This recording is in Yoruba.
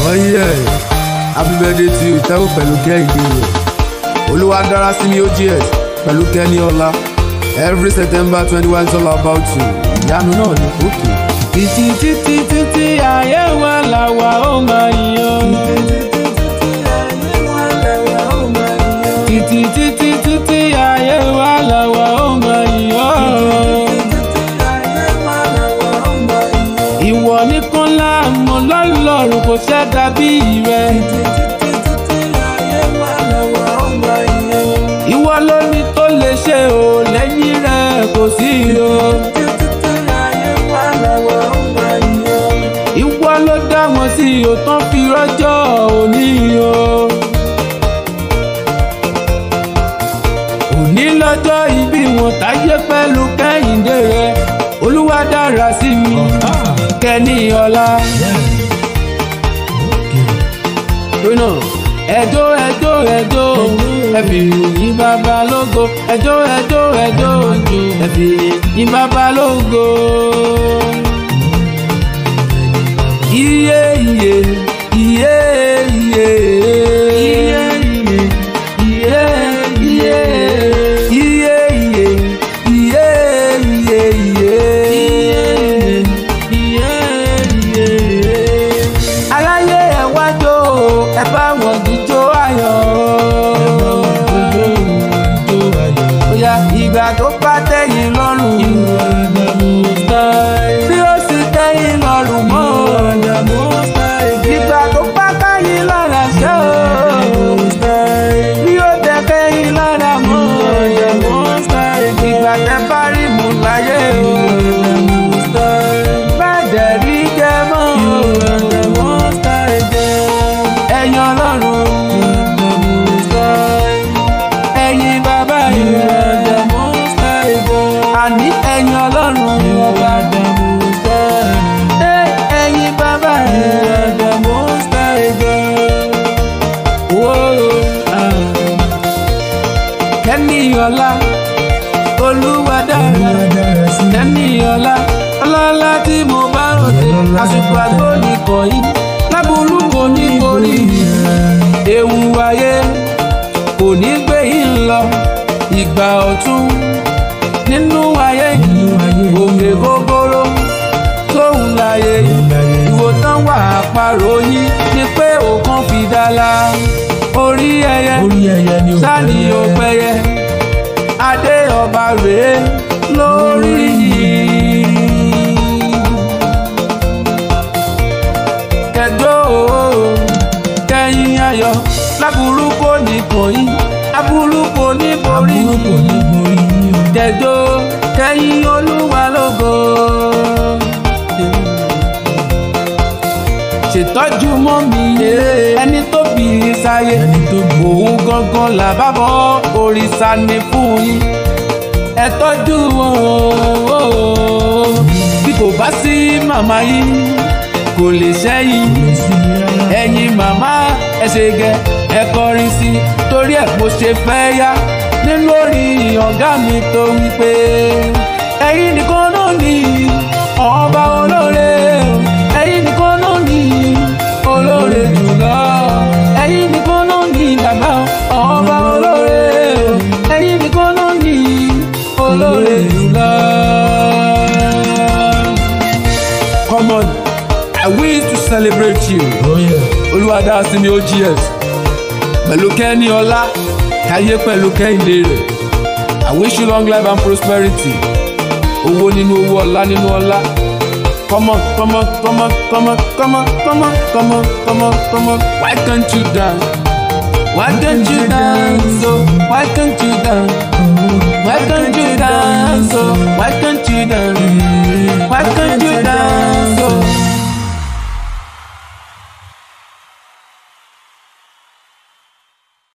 Oh yeah, happy birthday to you. Tẹ́wọ́ pẹ̀lú Kẹ́hìndé rẹ̀. Olúwadarasimi OGS pẹ̀lú Kẹ́níọlá. Every September 21 is all about you. Ìyanu náà ni òkè. Títí títí títí ayé wa làwa ó máa yan. Títí títí títí ayé wa làwa ó máa yan. Ìwọ nìkan la mọ̀ lọ́lọ́run kò ṣẹ̀dá bí rẹ̀. Ìwọ lóní tó lè ṣe o lẹ́yìn rẹ̀ kò sí o. Ìwọ ló dá wọn sí o tán fi rọ́jọ́ òní o. Òní lọ́jọ́ ìbí wọn táyé pẹ̀lú Kẹ́hìndé rẹ̀. Olúwadarasimi Kẹ́níọlá. Ẹjọ́ ẹjọ́ ẹjọ́ ẹ̀fì yín bàbá lógo. Ẹjọ́ ẹjọ́ ẹjọ́ ẹ̀fì yín bàbá lógo. Iye iye iye iye iye iye iye iye iye iye iye iye. Aláyé ẹ wá jó ẹ bá wọn jíjó ayọ̀. Bóyá ìgbà tó bá tẹ́yìn lọ́rùn bí ó sì tẹ́yìn lọ́rùn mọ́. Ìgbà tó bá káyìn lára ṣe o bí ó tẹ́ kẹ́yìn lára mọ́. Ìgbà tẹ́ bá rí mú láyé o bá dẹ̀ rí jẹ́ mọ́. Ẹ̀yin Ọlọ́run ẹ̀yin bàbá yìí àní ẹ̀yin Ọlọ́run ẹ̀yin bàbá yìí. Kẹ́níọlá Olúwadarasimi Kẹ́níọlá ọlọ́lá tí mo bá ròde àsìkò àgbo nìkọ̀ yìí lábúrú kò ní borí ewu ayé kò ní gbé yín lọ ìgbà ọ̀tún nínú ayé òkè gogoro tóun láyé ìwò tán wà àparò yín ni pé òkan fi dala orí ẹyẹ sani òpẹyẹ adé ọba rèé lórí yìí. Kẹjọ kẹyìn ayọ̀ láburú kò ní kàn yín aburú kò ní borí kẹjọ kẹyìn Olúwa lógo. Ṣètọ́jú mọ́ mi ẹni tó bí sáyé òun gangan làbábọ̀ òrìṣà ní fún yín. Ẹ tọ́jú wọn bí kò bá sí màmá yín kò lè ṣẹ́yìn. Ẹ̀yin màmá ẹ ṣe gẹ ẹ kọrin sí torí ẹ̀ mo ṣe fẹ́ yá nínú orin ọ̀gá mi tó wí pé ẹ̀yin nìkan náà ní ọba olóore. Ẹ̀yin nìkan náà ní olóore jùlọ. Ẹ̀yin nìkan náà ní bàbá ọba olóore. Ẹ̀yin nìkan náà ní olóore jùlọ. Come on, I wish to celebrate you. Oh yeah. Olúwadarasimi OGS pẹ̀lú Kẹ́níọlá káyé pẹ̀lú Kẹ́hìndé rẹ̀. I wish you long life and prosperity. Owó nínú owó ọlá nínú ọlá. Come on, come on, come on, come on, come on, come on, come on, come on, come on. Why can't you dance? Why can't you dance? Oh, why can't you dance? Why can't you dance? Oh, why can't you